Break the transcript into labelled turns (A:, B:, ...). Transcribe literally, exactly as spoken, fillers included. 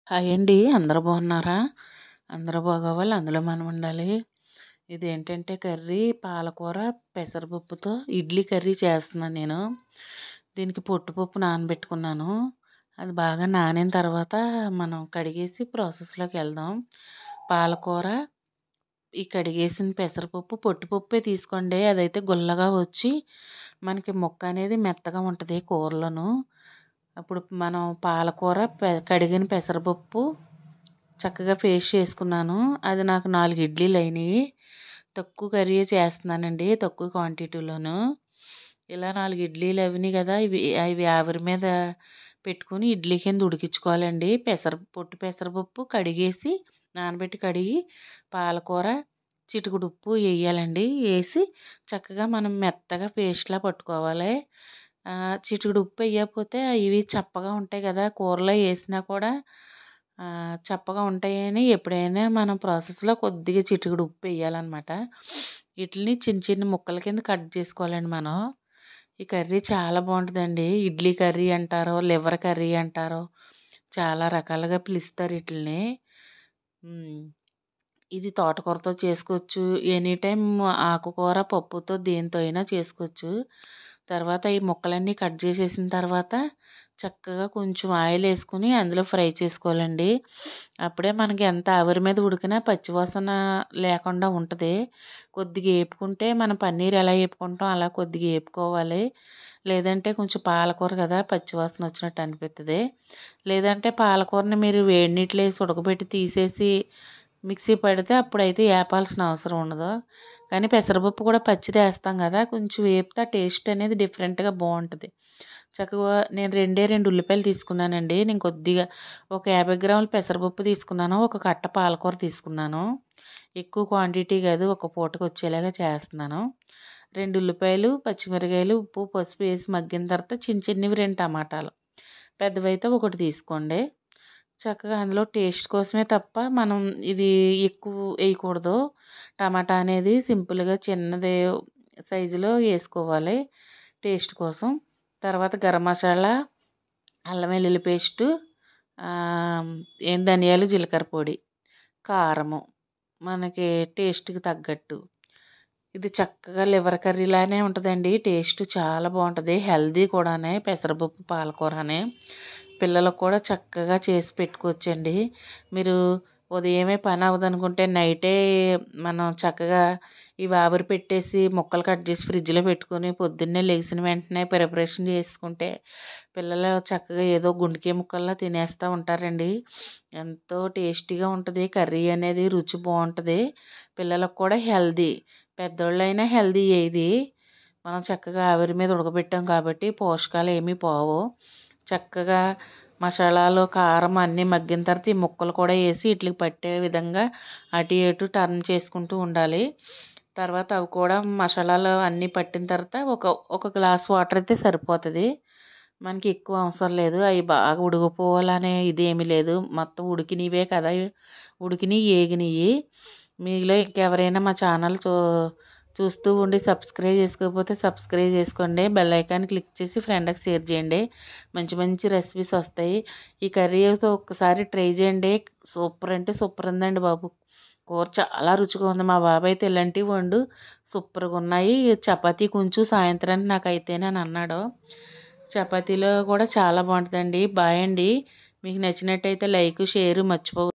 A: Hi అండి. అందరూ బాగున్నారా? అందరూ బాగోవాలి, అందులో మనం ఉండాలి. ఇదేంటంటే కర్రీ పాలకూర పెసరపప్పుతో ఇడ్లీ కర్రీ చేస్తున్నాను నేను. దీనికి పొట్టుపప్పు నానబెట్టుకున్నాను. అది బాగా నానిన తర్వాత మనం కడిగేసి ప్రాసెస్లోకి వెళ్దాం. పాలకూర, ఈ కడిగేసిన పెసరపప్పు పొట్టుపప్పే తీసుకోండి. అదైతే గుల్లగా వచ్చి మనకి ముక్క అనేది మెత్తగా ఉంటుంది కూరలోను. అప్పుడు మనం పాలకూర పె కడిగిన పెసరపప్పు చక్కగా పేస్ట్ చేసుకున్నాను. అది నాకు నాలుగు ఇడ్లీలు అయినాయి. తక్కువ కర్రీ చేస్తున్నానండి, తక్కువ క్వాంటిటీలోను. ఇలా నాలుగు ఇడ్లీలు అవినాయి కదా, ఇవి అవి ఆవిరి మీద పెట్టుకుని ఇడ్లీ కింద ఉడికించుకోవాలండి. పెసర పొట్టు పెసరపప్పు కడిగేసి నానబెట్టి కడిగి పాలకూర చిటికెడు ఉప్పు వేయాలండి. వేసి చక్కగా మనం మెత్తగా పేస్ట్లా పట్టుకోవాలి. చిటికెడు ఉప్పు వేయకపోతే ఇవి చప్పగా ఉంటాయి కదా, కూరలో వేసినా కూడా చప్పగా ఉంటాయని ఎప్పుడైనా మనం ప్రాసెస్లో కొద్దిగా చిటికెడు ఉప్పు వేయాలన్నమాట. వీటిని చిన్న చిన్న ముక్కల కింద కట్ చేసుకోవాలండి మనం. ఈ కర్రీ చాలా బాగుంటుందండి. ఇడ్లీ కర్రీ అంటారో, లివర్ కర్రీ అంటారో, చాలా రకాలుగా పిలుస్తారు వీటిని. ఇది తోటకూరతో చేసుకోవచ్చు, ఎనీ టైం ఆకుకూర పప్పుతో దేనితో అయినా చేసుకోవచ్చు. తర్వాత ఈ ముక్కలన్నీ కట్ చేసేసిన తర్వాత చక్కగా కొంచెం ఆయిల్ వేసుకుని అందులో ఫ్రై చేసుకోవాలండి. అప్పుడే మనకి ఎంత ఆవిరి మీద ఉడికినా పచ్చివాసన లేకుండా ఉంటుంది. కొద్దిగా వేపుకుంటే మనం పన్నీర్ ఎలా వేపుకుంటాం అలా కొద్దిగా వేపుకోవాలి. లేదంటే కొంచెం పాలకూర కదా, పచ్చివాసన వచ్చినట్టు అనిపిస్తుంది. లేదంటే పాలకూరని మీరు వేడి నీటిలో వేసి ఉడకబెట్టి తీసేసి మిక్సీ పడితే అప్పుడైతే వేపాల్సిన అవసరం ఉండదు. కానీ పెసరపప్పు కూడా పచ్చిది వేస్తాం కదా, కొంచెం వేపితే టేస్ట్ అనేది డిఫరెంట్గా బాగుంటుంది. చక్కగా నేను రెండే రెండు ఉల్లిపాయలు తీసుకున్నానండి. నేను కొద్దిగా ఒక యాభై గ్రాముల పెసరపప్పు తీసుకున్నాను, ఒక కట్ట పాలకూర తీసుకున్నాను. ఎక్కువ క్వాంటిటీ కాదు, ఒక పూటకు వచ్చేలాగా చేస్తున్నాను. రెండు ఉల్లిపాయలు, పచ్చిమిరకాయలు, ఉప్పు పసుపు వేసి మగ్గిన తర్వాత చిన్న చిన్నవి రెండు టమాటాలు, పెద్దవైతే ఒకటి తీసుకోండి. చక్కగా అందులో టేస్ట్ కోసమే తప్ప మనం ఇది ఎక్కువ వేయకూడదు. టమాటా అనేది సింపుల్గా చిన్నది సైజులో వేసుకోవాలి టేస్ట్ కోసం. తర్వాత గరం మసాలా, అల్లం వెల్లుల్లి పేస్టు, ఏం ధనియాలు జీలకర్ర పొడి, కారము మనకి టేస్ట్కి తగ్గట్టు. ఇది చక్కగా లివర్ కర్రీలానే ఉంటుందండి. టేస్ట్ చాలా బాగుంటుంది, హెల్దీ కూడానే పెసరపప్పు పాలకూర అనే. పిల్లలకు కూడా చక్కగా చేసి పెట్టుకోవచ్చండి. మీరు ఉదయమే పని అవ్వదనుకుంటే నైటే మనం చక్కగా ఇవి ఆవిరి పెట్టేసి ముక్కలు కట్ చేసి ఫ్రిడ్జ్లో పెట్టుకొని పొద్దున్నే లేచిన వెంటనే ప్రిపరేషన్ చేసుకుంటే పిల్లలు చక్కగా ఏదో గుండెకాయ ముక్కల్లా తినేస్తూ ఉంటారండి. ఎంతో టేస్టీగా ఉంటుంది కర్రీ అనేది, రుచి బాగుంటుంది. పిల్లలకు కూడా హెల్దీ, పెద్దోళ్ళైనా హెల్దీ. ఇది మనం చక్కగా ఆవిరి మీద ఉడకబెట్టాం కాబట్టి పోషకాలు ఏమీ పోవు. చక్కగా మసాలాలు, కారం అన్నీ మగ్గిన తర్వాత ఈ ముక్కలు కూడా వేసి వీటికి పట్టే విధంగా అటు ఇటు టర్న్ చేసుకుంటూ ఉండాలి. తర్వాత అవి కూడా మసాలాలు అన్నీ పట్టిన తర్వాత ఒక ఒక గ్లాస్ వాటర్ అయితే సరిపోతుంది. మనకి ఎక్కువ అవసరం లేదు. అవి బాగా ఉడికిపోవాలనే ఇదేమీ లేదు, మొత్తం ఉడికినవే కదా, ఉడికినవి ఏగినవి. మీలో ఇంకెవరైనా మా ఛానల్ చూ చూస్తూ ఉండి సబ్స్క్రైబ్ చేసుకోకపోతే సబ్స్క్రైబ్ చేసుకోండి. బెల్ ఐకాన్ క్లిక్ చేసి ఫ్రెండ్కి షేర్ చేయండి. మంచి మంచి రెసిపీస్ వస్తాయి. ఈ కర్రీతో ఒక్కసారి ట్రై చేయండి. సూపర్ అంటే సూపర్ ఉందండి బాబు. కూర చాలా రుచిగా ఉంది. మా బాబాయ్ అయితే ఇలాంటివి వండు సూపర్గా ఉన్నాయి, చపాతీ కొంచెం సాయంత్రానికి నాకు అయితేనే అని అన్నాడు. చపాతీలో కూడా చాలా బాగుంటుందండి. బాయ్ అండి. మీకు నచ్చినట్టయితే లైక్ షేర్ మర్చిపో